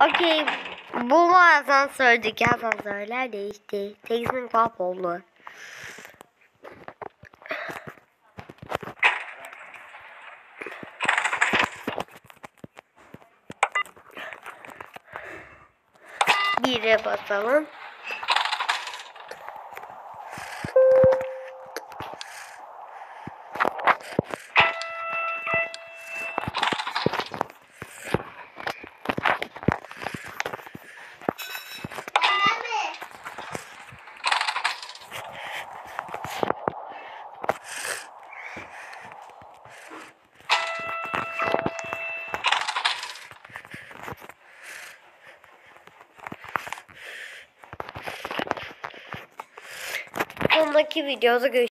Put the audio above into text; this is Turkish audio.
Okey. Bu asansördeki asansörler değişti. 8'in kop oldu. Bire basalım. Sonraki videoda görüşürüz.